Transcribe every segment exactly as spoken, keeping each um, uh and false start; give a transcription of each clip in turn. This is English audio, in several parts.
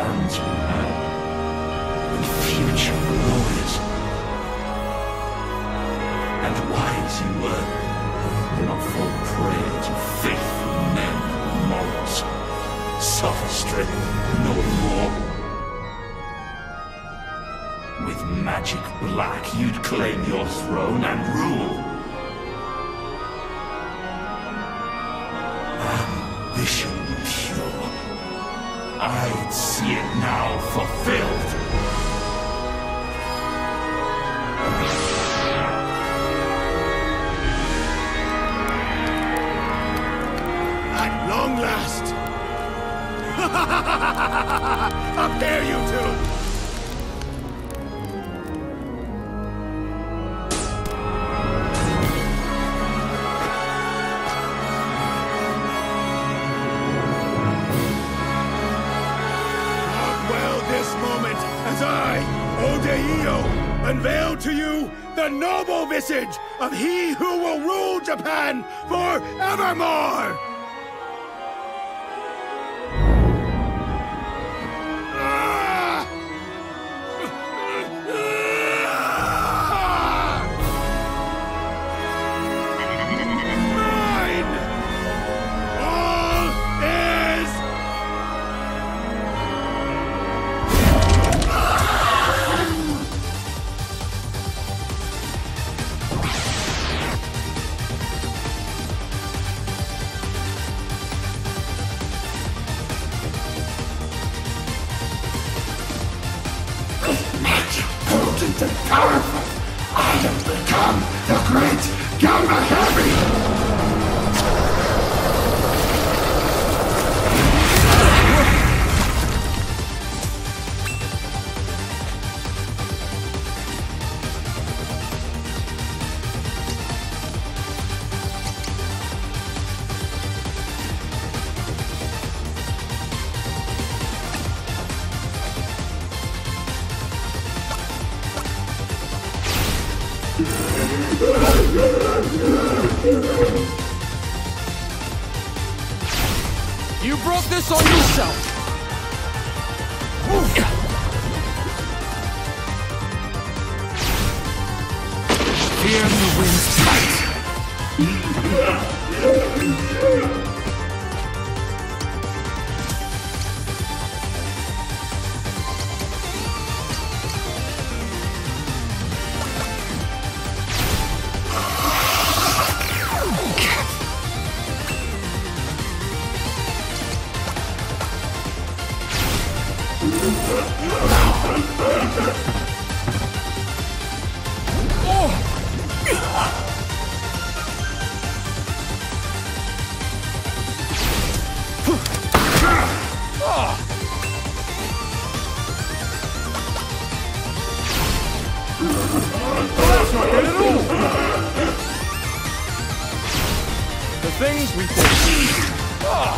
hands you had, and future glories. And wise you were, do not fall prey to faithful men and morals. Sophistry, no more. With magic black, you'd claim your throne and rule. Ambition pure, I'd see it now fulfilled. At long last! Up there, you two! As I, Odeio, unveil to you the noble visage of he who will rule Japan forevermore! Mine! All is... Potent and powerful, I have become the great Galahari! You brought this on yourself! Fear the wind's fight! That's not good at all! The things we did. Ah.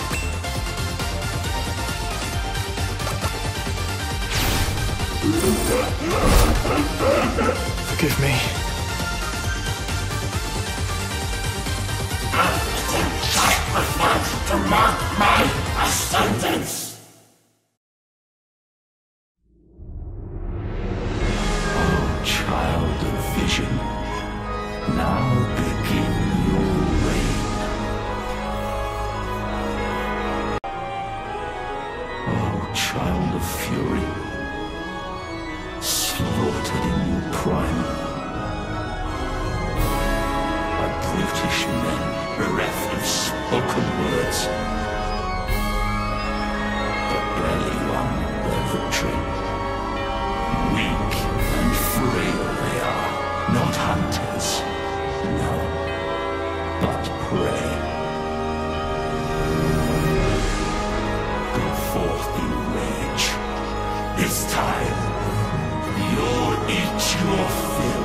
Forgive me. Sacrifice to mark my ascendance! Child of vision, now begin your reign. Oh, child of fury, slaughtered in your prime by brutish men bereft of spoken words, but barely won their victory. Weak and frail they are, not hunters, no, but prey. Go forth in rage. This time, you'll eat your fill.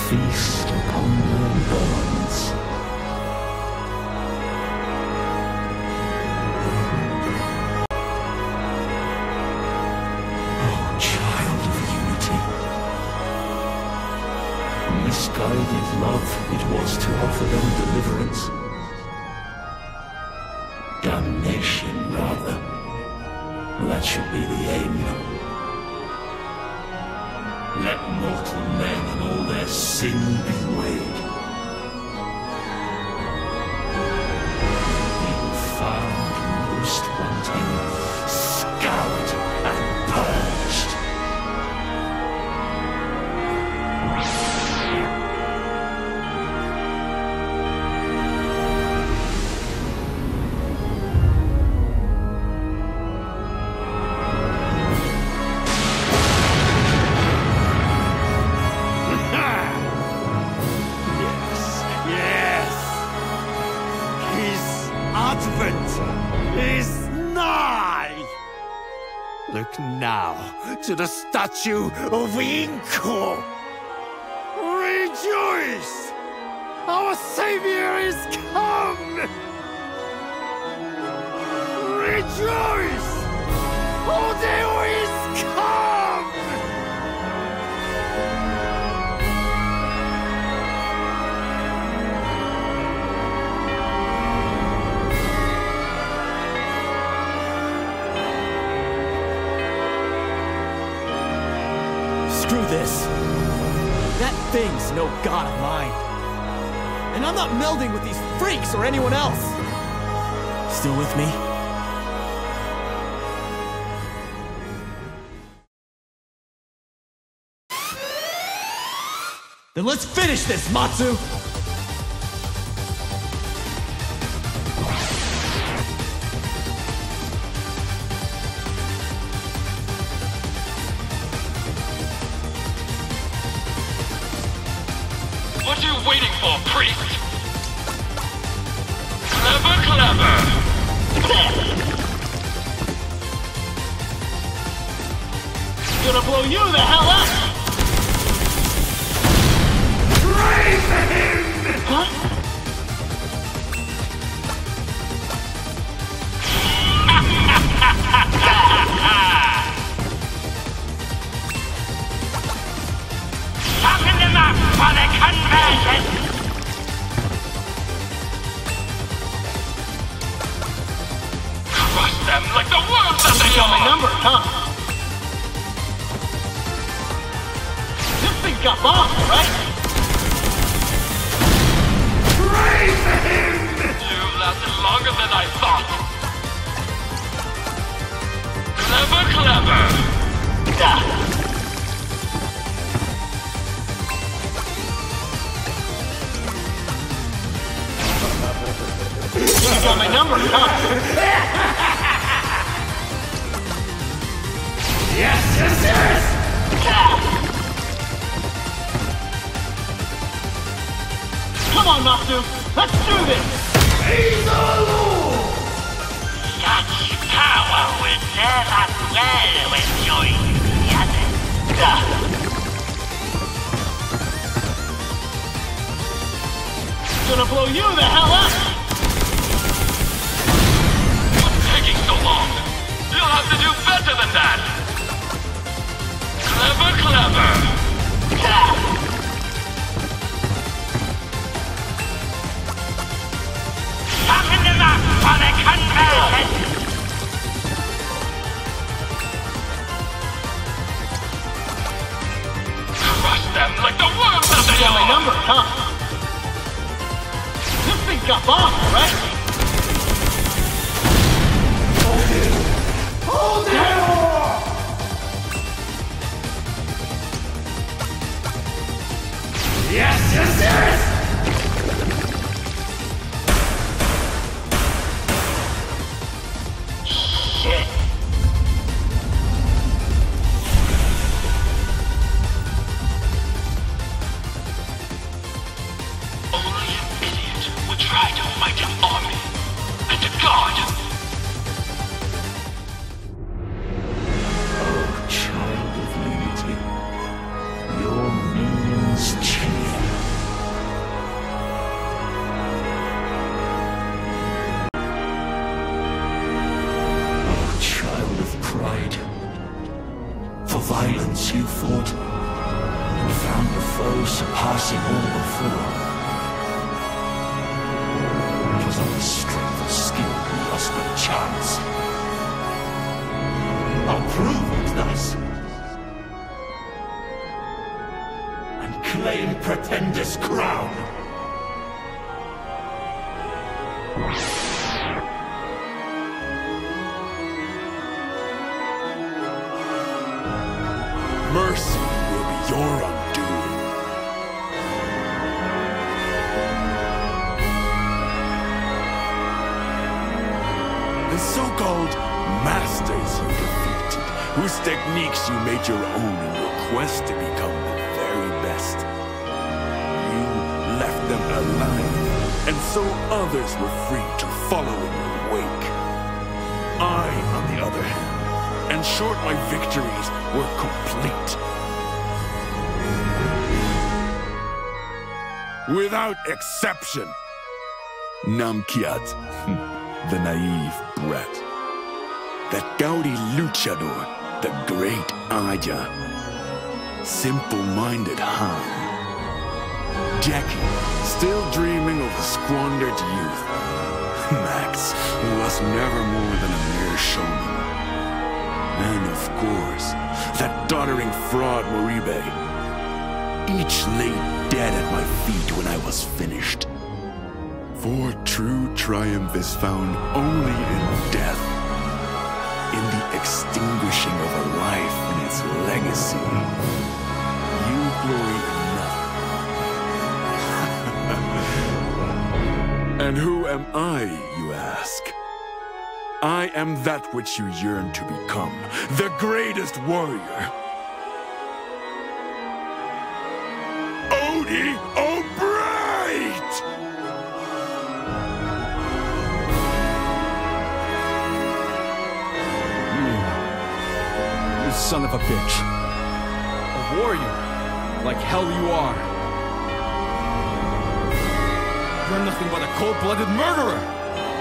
feast upon their bonds. Oh, child of unity. Misguided love it was to offer them deliverance. Damnation, rather. That should be the aim. Let mortal men and all their sin be weighed. Being found most wanting, scoured and purged. Is nigh! Look now to the statue of Inko! Rejoice! Our savior is come! Rejoice! Odeo is come! Screw this. That thing's no god of mine. And I'm not melding with these freaks or anyone else. Still with me? Then let's finish this, Matsu! What are you waiting for, priest? Clever, clever! Gonna blow you the hell up! Pray for him! Huh? Toughen them up for the conversion! Crush them like the worms that they are! My number, huh? This thing got bombed, right? Pray for him! You lasted longer than I thought! Clever, clever! Ah. You got my number, huh? Yes, yes, yes! Come on, Matsu! Let's do this! Such power will never dwell with you together. Gonna blow you the hell up! So long. You'll have to do better than that. Clever, clever. Toughen them up for the conversion. Crush them like the worms that they are. My number, huh? This thing got bombed, right? Hold it! Yes, yes, yes! Shit! Only an idiot would try to fight an army and a god! Your minions cheer. power surpassing all before. It was only strength and skill who lost the chance. I'll prove it thus, and claim Pretender's crown. Mercy will be your undoing. The so-called masters you defeated, whose techniques you made your own in your quest to become the very best. You left them alive, and so others were free to follow in your wake. I, on the other hand, ensured my victories were complete. Without exception. Namkiat, the naive brat. That gaudy luchador, the great Aya. Simple-minded Han. Jackie, still dreaming of a squandered youth. Max was never more than a mere showman. And of course, that doddering fraud Moribe. Each lay dead at my feet when I was finished. For true triumph is found only in death, in the extinguishing of a life and its legacy. You glory in nothing. And who am I, you ask? I am that which you yearn to become, the greatest warrior. Odie O'Bright! You, you son of a bitch. A warrior, like hell you are. You're nothing but a cold-blooded murderer!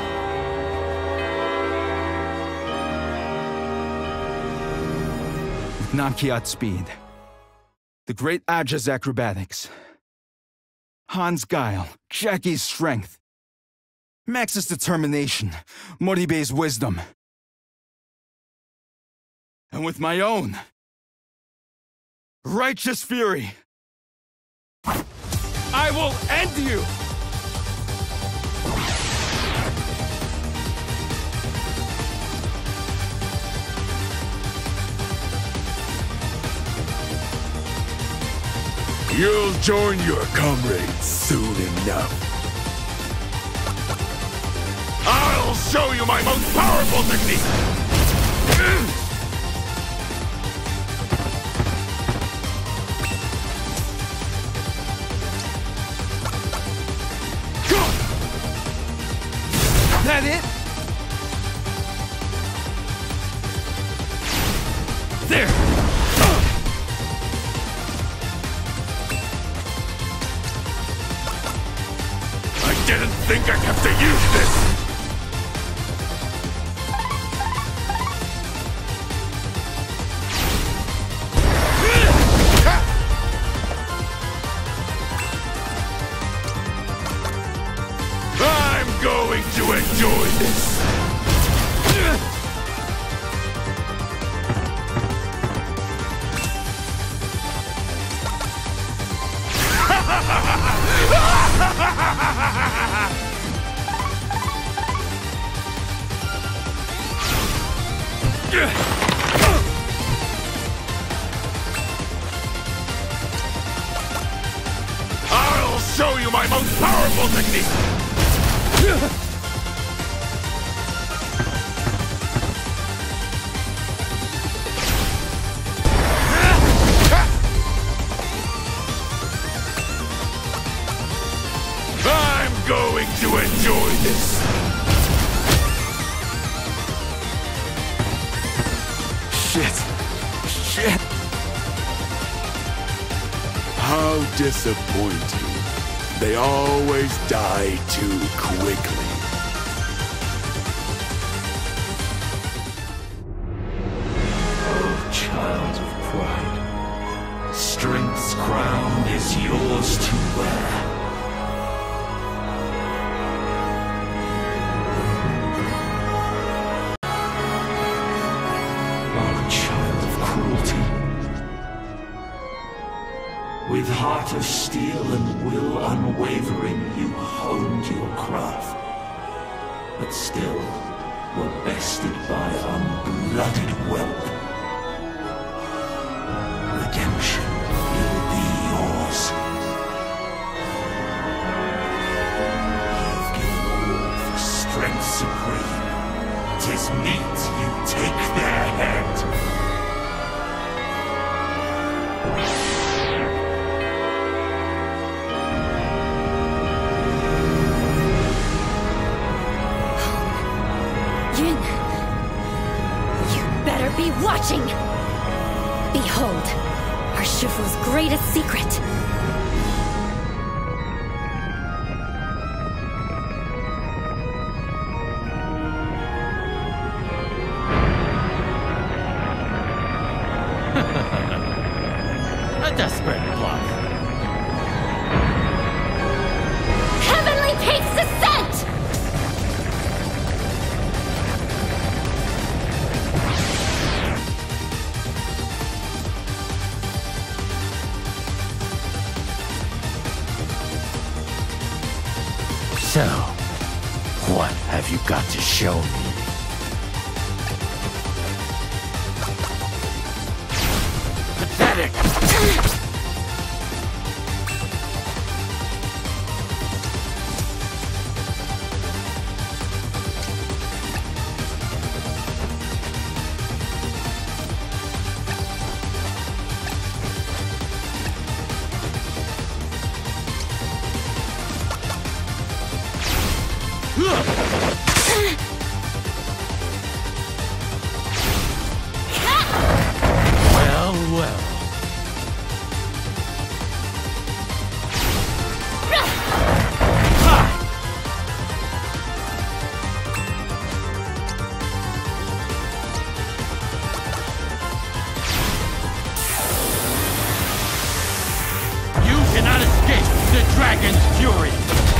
Namkiat's speed, the great Aja's acrobatics, Han's guile, Jackie's strength, Max's determination, Moribe's wisdom, and with my own righteous fury, I will end you! You'll join your comrades soon enough. I'll show you my most powerful technique! That it? There! Didn't think I'd have to use this! I'm going to enjoy this! I'll show you my most powerful technique! I'm going to enjoy this! Shit. Shit. How disappointing. They always die too quickly. Oh, child of pride, strength's crown is yours to wear. With heart of steel and will unwavering, you honed your craft, but still were bested by unblooded whelp. Redemption will be yours. You've given all for strength supreme. 'Tis meet you take their head. Be watching! Behold, our Shifu's greatest secret! A desperate bluff. Heavenly Peak's descent! So, what have you got to show me? Pathetic! Well, well. You cannot escape the dragon's fury!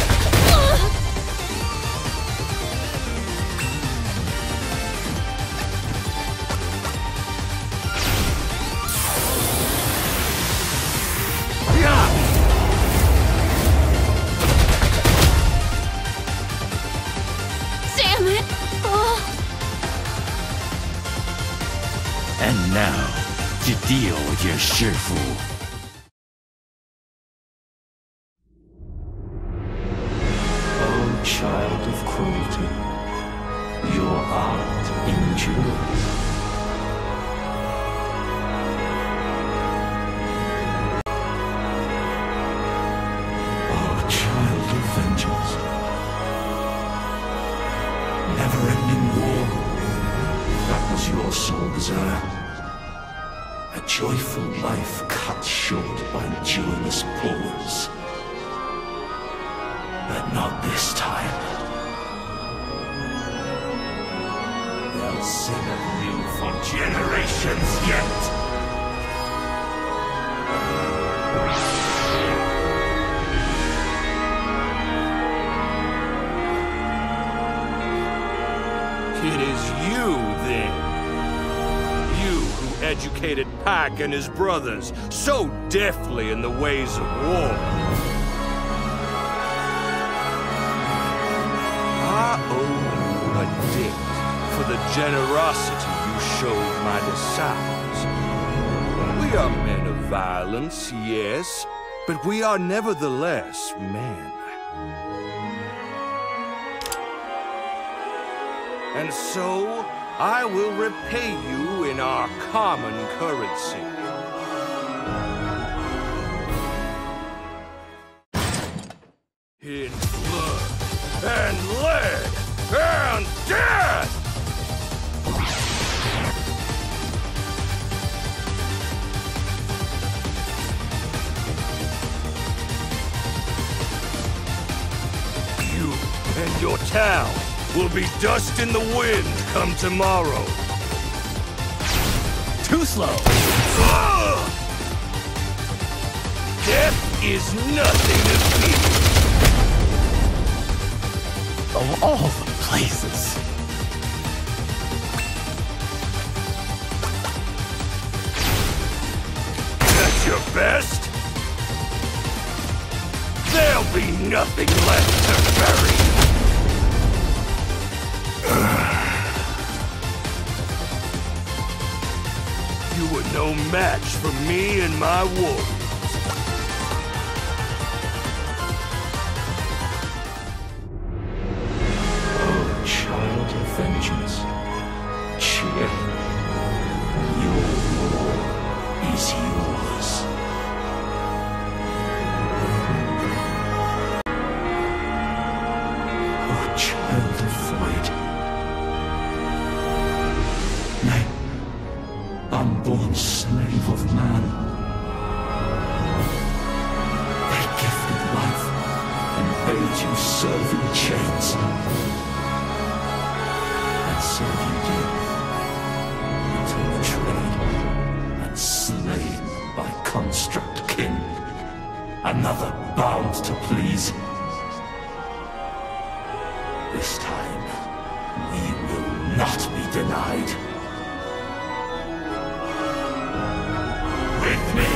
And now, to deal with your Shifu. Oh, child of cruelty, your art endures. Oh, child of vengeance, never-ending war. That was your sole desire. A joyful life cut short by joyless pause. But not this time. They'll sing of you for generations yet. It is you, then. You who educated Pac and his brothers so deftly in the ways of war. I owe you a debt for the generosity you showed my disciples. We are men of violence, yes, but we are nevertheless men. And so, I will repay you in our common currency. In blood, and lead, and death! You and your town will be dust in the wind come tomorrow. Too slow. Death is nothing to fear. Of all the places. That's your best? There'll be nothing left to bury. You were no match for me and my warriors. Oh, child of vengeance, cheer. Your war is yours. Oh, child of void. Nay, unborn slave of man. They gifted life and bade you serve in chains. And serve you did, until betrayed and slain by construct kin. Another bound to please. This time, we will not be denied. With me!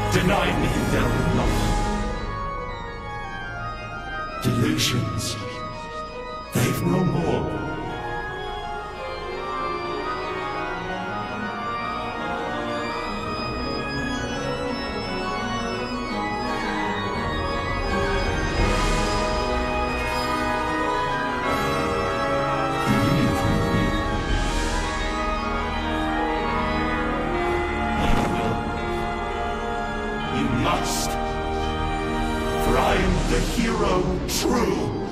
Deny me, they'll not. Delusions, they've no more. You must. For I am the hero true.